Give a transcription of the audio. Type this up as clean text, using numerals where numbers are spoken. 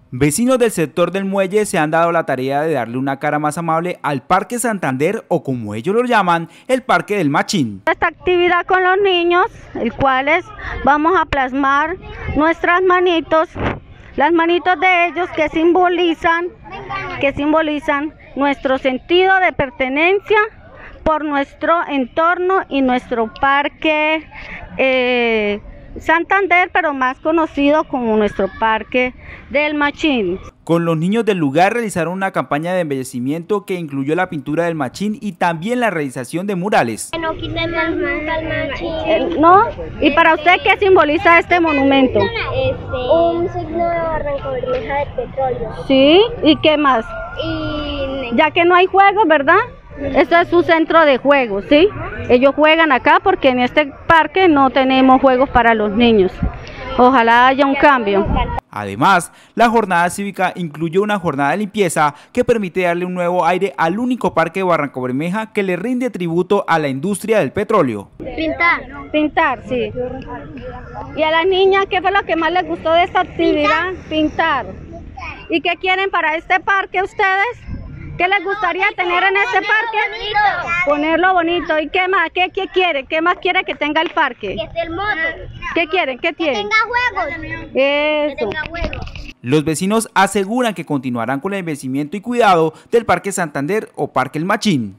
Vecinos del sector del Muelle se han dado la tarea de darle una cara más amable al Parque Santander, o como ellos lo llaman, el Parque del Machín. Esta actividad con los niños, el cuales vamos a plasmar nuestras manitos, las manitos de ellos que simbolizan nuestro sentido de pertenencia por nuestro entorno y nuestro Parque Santander, pero más conocido como nuestro Parque del Machín. Con los niños del lugar realizaron una campaña de embellecimiento que incluyó la pintura del Machín y también la realización de murales. No quiten las manos al Machín. ¿No? ¿Y para usted qué simboliza este monumento? Un signo de Barrancabermeja del petróleo. Sí, ¿y qué más? Ya que no hay juegos, ¿verdad? Esto es su centro de juegos, ¿sí? Ellos juegan acá porque en este parque no tenemos juegos para los niños. Ojalá haya un cambio. Además, la jornada cívica incluyó una jornada de limpieza que permite darle un nuevo aire al único parque de Barrancabermeja que le rinde tributo a la industria del petróleo. Pintar, sí. ¿Y a las niñas qué fue lo que más les gustó de esta actividad? Pintar. ¿Y qué quieren para este parque ustedes? ¿Qué les gustaría tener en este parque? Ponerlo bonito. ¿Y qué más? ¿Qué quiere? ¿Qué más quiere que tenga el parque? Que esté hermoso. ¿Qué quieren? ¿Qué tienen? Que tenga juegos. Eso. Que tenga juegos. Los vecinos aseguran que continuarán con el embellecimiento y cuidado del Parque Santander o Parque El Machín.